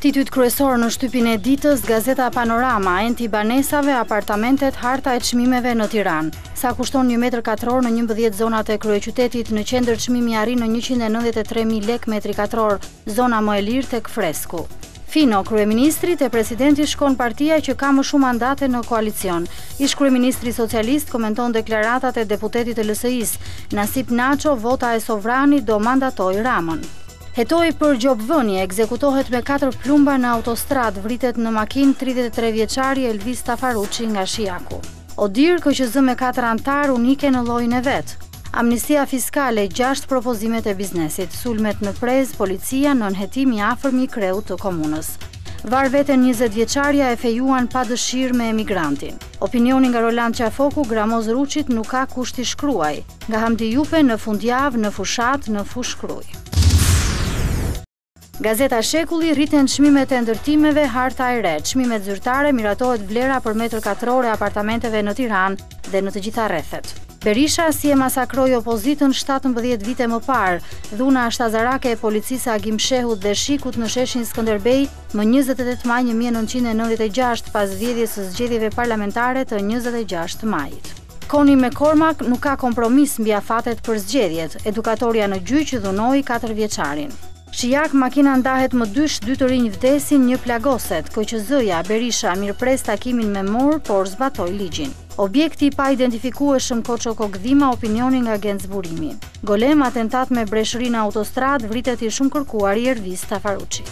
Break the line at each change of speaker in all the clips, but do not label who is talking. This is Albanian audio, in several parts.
Titujt kryesor në shtypin e ditës, Gazeta Panorama, enti banesave, apartamentet, harta e çmimeve në Tiranë. Sa kushton 1 metër katror në 11 zonat e kryeqytetit, në qendër çmimi arrin në 193.000 lek metri katror, zona më e lirë tek Fresku. Fino, kryeministrit e presidentit shkon partia që ka më shumë mandate në koalicion. Ish kryeministri socialist komenton deklaratat e deputetit të LSI-s. Nasip Nacho, vota e sovrani do mandatoj Ramën. Hetoi për gjobvënie, ekzekutohet me 4 plumba në autostrad, vritet në makinë 33 vjeçari Elvis Tafaruçi nga Shiaku. Odir KQZ me 4 antar unike në llojin e vet. Amnistia fiskale, 6 propozimet e biznesit, sulmet në prez, policia në nënhetim i afërm i kreut të komunës. Var veten 20 vjeçaria e fejuan pa dëshirë me emigrantin. Opinioni nga Roland Qafoku, Gramoz Ruçit nuk ka kushti shkruaj. Nga Hamdi Jupe në fundjavë, në fushat, në fushkruj. Gazeta Shekulli, rriten çmimet e ndërtimeve, harta e re. Çmimet zyrtare, miratohet vlera për metër katror e apartamenteve në Tiranë dhe në të gjitha rrethet. Berisha si e masakroi opozitën 17 vite më parë. Dhuna shtazarake e policisë Agim Shehut dhe Shikut në sheshin Skënderbej më 28 maj 1996 pas vjedhjes së zgjedhjeve parlamentare të 26 majit. Koni me Kormak nuk ka kompromis mbi afatet për zgjedhjet. Edukatorja në gjyq dhunoi 4 vjeçarin. Shijak, makina ndahet më dysh, 2 të rinj vdesin, 1 plagoset. KQZ-ja, Berisha mirëpres takimin me Mor, por zbatoi ligjin. Objekti pa identifikueshëm Koçoko Gdhima, opinioni nga Genzburimi. Golem, atentat me breshëri në autostrad, vritet i shumë kërkuari Elvis Tafaruçi.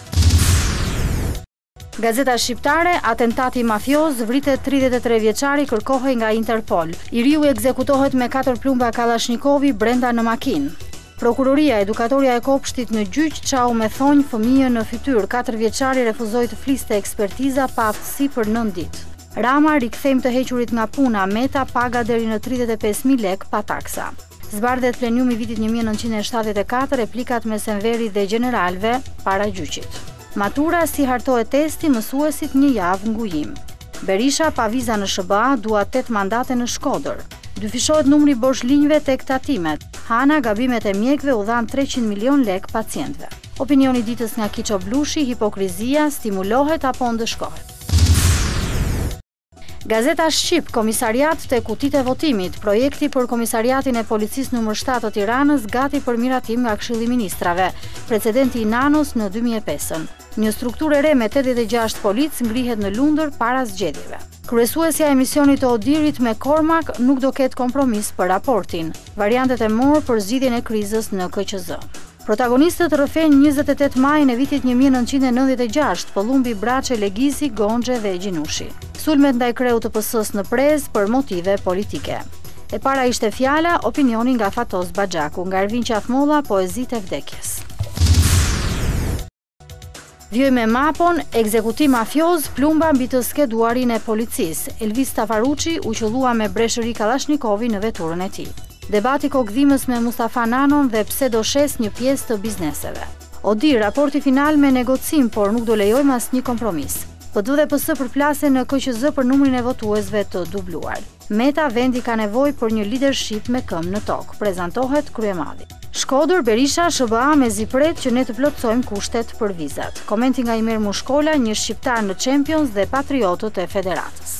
Gazeta Shqiptare, atentati mafioz, vritet 33 vjeçari, kërkohej nga Interpol. I riu ekzekutohet me 4 plumba Kallashnikovi brenda në makinë. Prokuroria, edukatorja e kopshtit në gjyq, çau me thonjë fëmijën në fytyrë, 4 vjeçari refuzoi të fliste ekspertiza pa aftësi për 9 ditë. Rama, rikthejm të hequrit nga puna, Meta paga deri në 35.000 lek pa taksa. Zbardhet plenumi vitit 1974, replikat me Senveri dhe generalve para gjyqit. Matura, si hartohet testi, mësuesit 1 javë ngujim. Berisha, pa viza në SBA, dua 8 mandate në Shkodër. Dyfishohet numri boshlinjve tek tatimet. Hana, gabimet e mjekve u dhan 300 milion lek pacientëve. Opinioni ditës nga Kiço Blushi, hipokrizia stimulohet apo ndëshkohet. Gazeta Shqip, komisariat te kutitë e votimit, projekti për komisariatin e policisë nr. 7 të Tiranës gati për miratim nga Këshilli i Ministrave, precedenti i Nanos në 2005. Një strukturë e re me 86 polic ngrihet në Lundër para zgjedhjeve. Kryesuesja e emisionit të Odirit me Kormak nuk do ketë kompromis për raportin. Variantet e morë për zgjidhjen e krizës në KQZ. Protagonistët rrëfejnë 28 majin e vitit 1996, Pëllumbi, Braçe, Legisi, Gonxhe dhe Gjinushi. Sulmet ndaj kreut të PS-s në prez për motive politike. E para ishte fjala, opinioni nga Fatos Baxhaku, nga Ervin Qafmolla, poezit e vdekjes. Vjoj me mapon, ekzekutim mafioz, plumba mbi të skeduarin e policisë. Elvis Tafaruçi u qëllua me breshëri Kallashnikovi në veturën e tij. Debati kokëdhimës me Mustafa Nanon dhe pse do shes një pjesë të bizneseve. Odi, raporti final me negocim, por nuk do lejojmë asnjë kompromis. PD dhe PS përplasen në KQZ për numrin e votuesve të dubluar. Meta, vendi ka nevojë për një leadership me këmbë në tokë, prezantohet kryemadhi. Shkodër, Berisha, SBA me zipret që ne të plotësojmë kushtet për vizat. Komenti nga Imer Mushkola, një shqiptar në Champions dhe patriotët e federatës.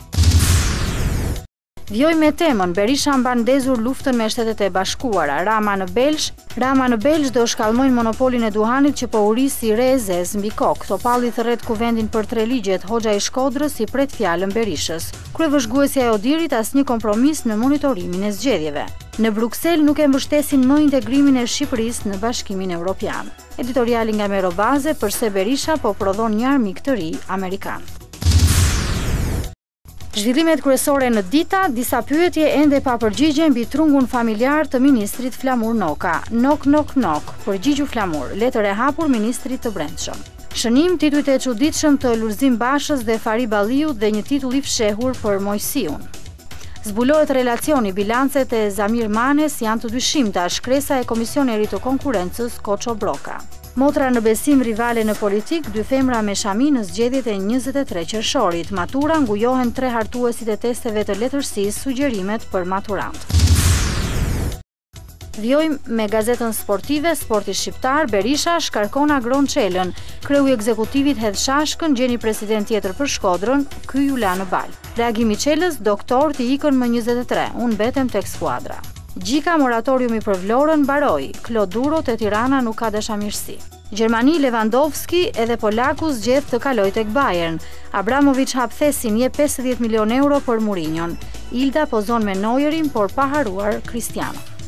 Vjoj me temën, Berisha mban ndezur luftën me Shtetet e Bashkuara, Rama në Belsh do shkallmojnë monopolin e duhanit që po uri si re e zez mbi kokë. Topalli thërret kuvendin për 3 ligjet, Hoxha i Shkodrës i pret fjalën Berishës. Kryevëzhguesja e Odirit asnjë kompromis në monitorimin e zgjedhjeve. Në Bruksel nuk e mbështesin më integrimin e Shqipërisë në Bashkimin Evropian. Editoriali nga Merobaze, përse Berisha po prodhon një armik të ri amerikan. Zhvillimet kryesore në dita, disa pyetje ende pa përgjigje mbi trungun familjar të ministrit Flamur Noka. Nok, nok, nok, përgjigju Flamur, letër e hapur ministrit të brendshëm. Shënim, titujt e çuditshëm të Lulzim Bashës dhe Fari Balliut dhe një titull i fshehur për Mojsiun. Zbulohet relacioni, bilancet e Zamir Manes janë të dyshimta, shkresa e komisionerit të konkurrencës Koço Broka. Motra në besim rivale në politik, 2 femra me shami në zgjedhjet e 23 qershorit. Matura ngujohen 3 hartuesit e testeve të letërsisë, sugjerimet për maturant. Vjojmë me gazetën sportive, Sporti Shqiptar, Berisha shkarkon Agron Çelën, kreu i ekzekutivit hedh shashkën, gjeni president tjetër për Shkodrën, ky ju la në bal. Reagimi Çelës, doktorët i ikën më 23, unë betem tek skuadra. Gjika moratoriumi për Vlorën mbaroi, Kloduro te Tirana nuk ka dashamirësi. Gjermani Lewandowski edhe Polaku zgjedh të kaloj tek Bayern. Abramovic hap thesin jep 50 milion euro për Mourinhon. Ilda pozon me Neuerin por pa haruar Cristiano.